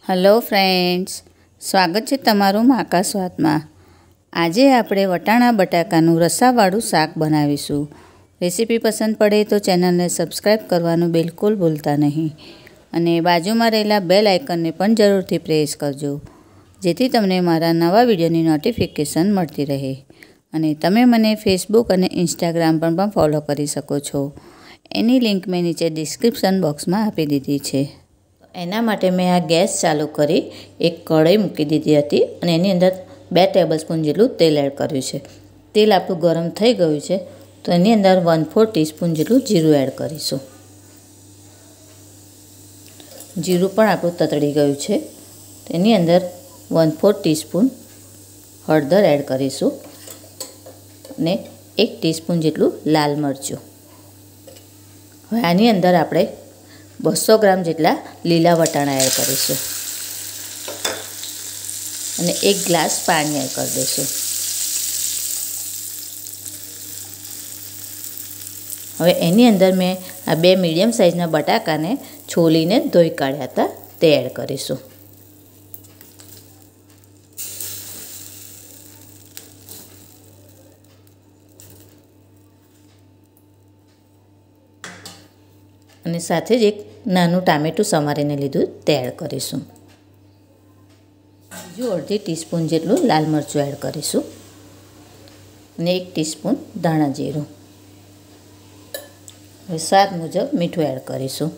Hello friends, સ્વાગત છે તમારું માકા સ્વાદમાં। આજે આપણે વટાણા બટાકાનું રસાવાળું શાક બનાવીશું। રેસીપી પસંદ પડે તો ચેનલને સબસ્ક્રાઈબ કરવાનું બિલકુલ ભૂલતા નહીં અને બાજુમાં રહેલા બેલ આઇકનને પણ જરૂરથી પ્રેસ કરજો, જેથી તમને મારા નવા વિડીયોની નોટિફિકેશન મળતી રહે અને તમે મને ફેસબુક અને ઇન્સ્ટાગ્રામ પર પણ ફોલો કરી શકો છો। એની લિંક મેં નીચે ડિસ્ક્રિપ્શન બોક્સમાં આપી દીધી છે। એના માટે મેં આ ગેસ ચાલુ કરી એક કઢાઈ મૂકી દીધી હતી અને એની અંદર 2 ટેબલસ્પૂન જેટલું તેલ એડ કર્યું છે। તેલ આપણું ગરમ થઈ ગયું છે તો એની અંદર 1/4 ટીસ્પૂન જેટલું જીરું એડ કરીશું। જીરું પણ આપણું તતડી ગયું છે તો એની અંદર 1/4 ટીસ્પૂન હળદર એડ કરીશું અને 1 ટીસ્પૂન જેટલું લાલ મરચું। હવે આની અંદર આપણે 200 ગ્રામ જેટલા લીલા વટાણા એડ કરીશું અને 1 ગ્લાસ પાણી એડ કરી દઈશું। હવે એની અંદર મેં આ 2 મીડિયમ સાઇઝના બટાકાને છોલીને ધોઈ કાઢ્યા હતા તે એડ કરીશું। અને સાથે જ એક નાનું ટામેટું સમારીને લીધું તે એડ કરીશું। બીજું અડધી ટીસ્પૂન જેટલું લાલ મરચું એડ કરીશું અને 1 ટીસ્પૂન ધાણા જીરું। હવે સ્વાદ મુજબ મીઠું એડ કરીશું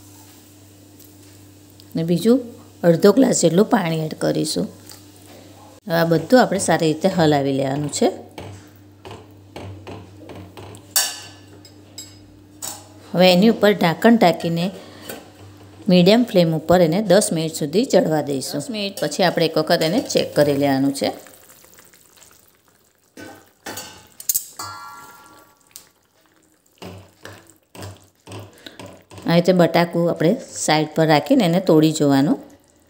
અને બીજું અડધો ગ્લાસ જેટલું પાણી એડ કરીશું। હવે આ બધું આપણે સારી રીતે હલાવી લેવાનું છે। હવે એની ઉપર ઢાંકણ ઢાંકીને મીડિયમ ફ્લેમ ઉપર એને 10 મિનિટ સુધી ચડવા દઈશું। 10 મિનિટ પછી આપણે એક વખત એને ચેક કરી લેવાનું છે। આ રીતે બટાકું આપણે સાઈડ પર રાખીને એને તોડી જોવાનું।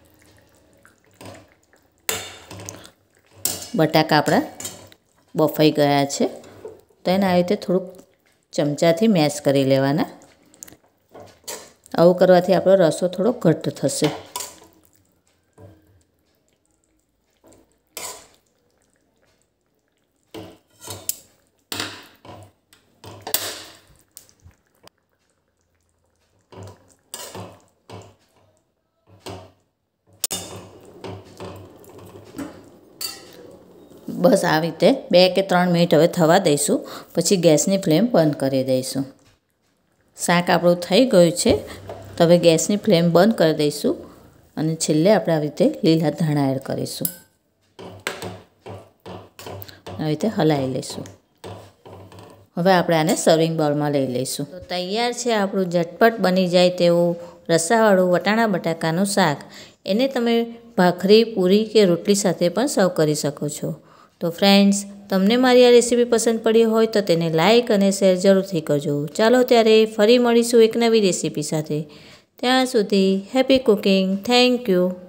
બટાકા આપણા બફાઈ ગયા છે તો એને આ રીતે થોડુંક ચમચાથી મેશ કરી લેવાના। આવું કરવાથી આપણો રસો થોડો ઘટ્ટ થશે। બસ આવી રીતે 2 કે 3 મિનિટ હવે થવા દઈશું, પછી ગેસની ફ્લેમ બંધ કરી દઈશું। શાક આપણું થઈ ગયું છે તો હવે ગેસની ફ્લેમ બંધ કરી દઈશું અને છેલ્લે આપણે આવી રીતે લીલા ધાણા એડ કરીશું। આવી રીતે હલાવી લઈશું। હવે આપણે આને સર્વિંગ બાઉલમાં લઈ લઈશું। તો તૈયાર છે આપણું ઝટપટ બની જાય તેવું રસાવાળું વટાણા બટાકાનું શાક। એને તમે ભાખરી, પૂરી કે રોટલી સાથે પણ સર્વ કરી શકો છો। તો ફ્રેન્ડ્સ, તમને મારી આ રેસીપી પસંદ પડી હોય તો તેને લાઇક અને શેર જરૂરથી કરજો। ચાલો ત્યારે ફરી મળીશું એક નવી રેસીપી સાથે। ત્યાં સુધી હેપી કુકિંગ। Thank you.